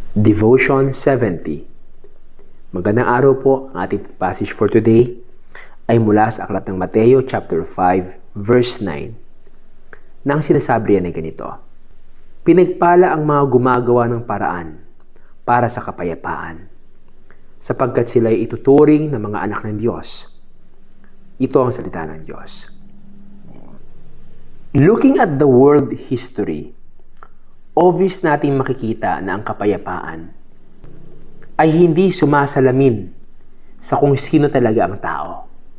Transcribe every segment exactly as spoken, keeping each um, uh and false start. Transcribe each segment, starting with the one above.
Devotion seventy. Magandang araw po. Ang ating passage for today ay mula sa aklat ng Mateo chapter five verse nine. Nang sinasabi riyan ay ganito: Pinagpala ang mga gumagawa ng paraan para sa kapayapaan, sapagkat sila ay ituturing ng mga anak ng Diyos. Ito ang salita ng Diyos. Looking at the world history, obvious nating makikita na ang kapayapaan ay hindi sumasalamin sa kung sino talaga ang tao.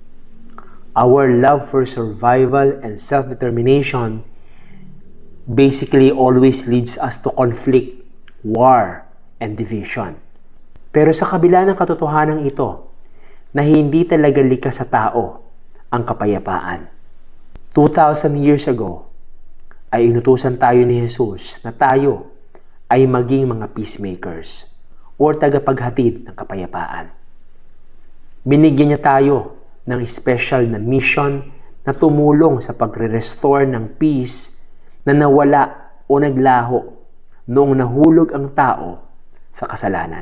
Our love for survival and self-determination basically always leads us to conflict, war, and division. Pero sa kabila ng katotohanan ito, na hindi talaga likas sa tao ang kapayapaan. two thousand years ago, ay inutusan tayo ni Jesus na tayo ay maging mga peacemakers o tagapaghatid ng kapayapaan. Binigyan niya tayo ng special na mission na tumulong sa pagre-restore ng peace na nawala o naglaho noong nahulog ang tao sa kasalanan.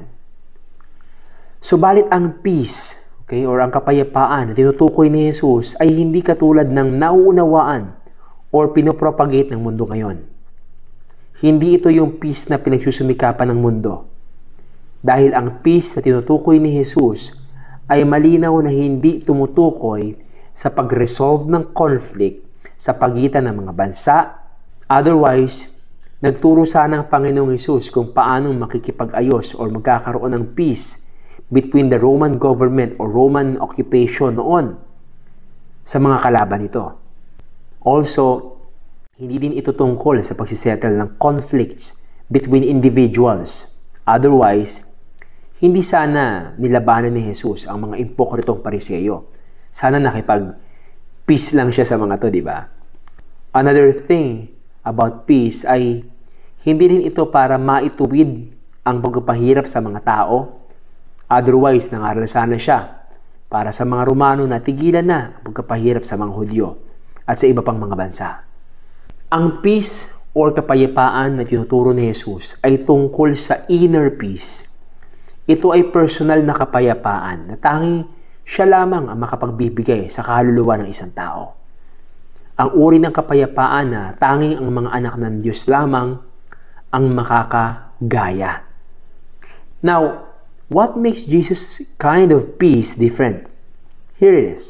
Subalit ang peace, okay, or ang kapayapaan na tinutukoy ni Jesus ay hindi katulad ng nauunawaan or pinopropagate ng mundo ngayon. Hindi ito yung peace na pinagsusumikapan ng mundo. Dahil ang peace na tinutukoy ni Jesus ay malinaw na hindi tumutukoy sa pag-resolve ng conflict sa pagitan ng mga bansa. Otherwise, nagturo sana ang Panginoong Jesus kung paano makikipag-ayos or magkakaroon ng peace between the Roman government or Roman occupation noon sa mga kalaban nito. Also, hindi din ito tungkol sa pagsisettle ng conflicts between individuals. Otherwise, hindi sana nilabanan ni Jesus ang mga impokritong pariseyo. Sana nakipag-peace lang siya sa mga to, di ba? Another thing about peace ay hindi rin ito para maituwid ang pagpapahirap sa mga tao. Otherwise, nangaral sana siya para sa mga Romano na tigilan na ang pagpapahirap sa mga Hudyo at sa iba pang mga bansa. Ang peace or kapayapaan na tinuturo ni Jesus ay tungkol sa inner peace. Ito ay personal na kapayapaan na tanging siya lamang ang makapagbibigay sa kaluluwa ng isang tao. Ang uri ng kapayapaan na tanging ang mga anak ng Diyos lamang ang makakagaya. Now, what makes Jesus' kind of peace different? Here it is.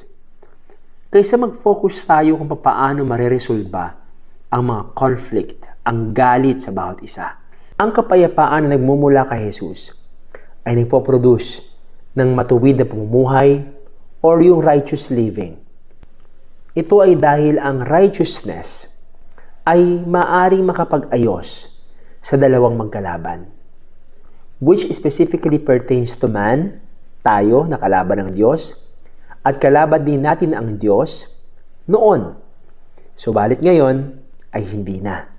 Kaysa mag-focus tayo kung paano mareresolba ang mga conflict, ang galit sa bawat isa, ang kapayapaan na nagmumula kay Jesus ay nagpo-produce ng matuwid na pamumuhay or yung righteous living. Ito ay dahil ang righteousness ay maaring makapag-ayos sa dalawang magkalaban, which specifically pertains to man, tayo na kalaban ng Diyos, at kalaban din natin ang Diyos noon. Subalit ngayon ay hindi na.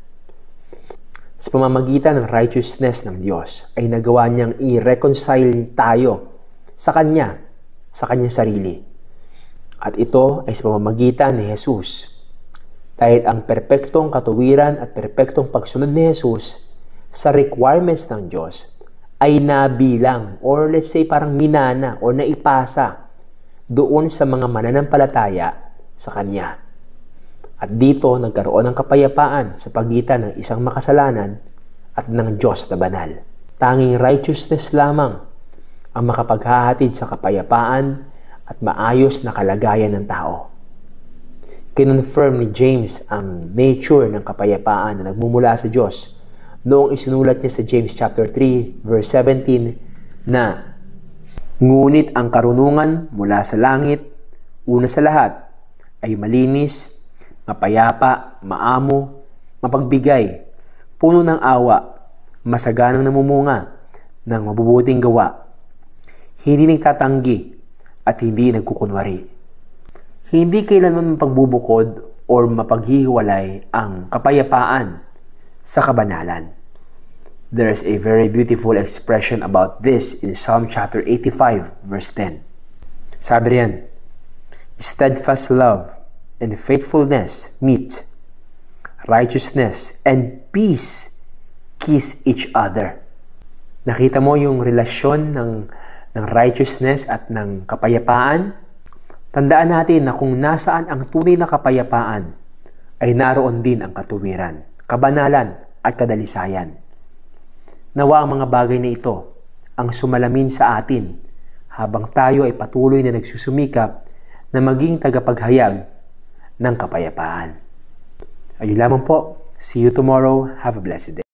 Sa pamamagitan ng righteousness ng Diyos ay nagawa niyang i-reconcile tayo sa Kanya, sa Kanyang sarili. At ito ay sa pamamagitan ni Jesus. Dahil ang perpektong katuwiran at perpektong pagsunod ni Jesus sa requirements ng Diyos ay nabilang or let's say parang minana or naipasa doon sa mga mananampalataya sa Kanya. At dito nagkaroon ng kapayapaan sa pagitan ng isang makasalanan at ng Diyos na banal. Tanging righteousness lamang ang makapaghahatid sa kapayapaan at maayos na kalagayan ng tao. Kinonfirm ni James ang nature ng kapayapaan na nagmumula sa Diyos noong isinulat niya sa James chapter three verse seventeen na ngunit ang karunungan mula sa langit, una sa lahat, ay malinis, mapayapa, maamo, mapagbigay, puno ng awa, masaganang namumunga ng mabubuting gawa, hindi nagtatanggi at hindi nagkukunwari. Hindi kailanman mapagbubukod o mapaghihiwalay ang kapayapaan sa kabanalan. There is a very beautiful expression about this in Psalm chapter eighty-five, verse ten. Sabi riyan, steadfast love and faithfulness meet, righteousness and peace kiss each other. Nakita mo yung relasyon ng, ng righteousness at ng kapayapaan? Tandaan natin na kung nasaan ang tunay na kapayapaan, ay naroon din ang katuwiran, kabanalan at kadalisayan. Nawa ang mga bagay na ito ang sumalamin sa atin habang tayo ay patuloy na nagsusumikap na maging tagapaghayag ng kapayapaan. Ayun lamang po. See you tomorrow. Have a blessed day.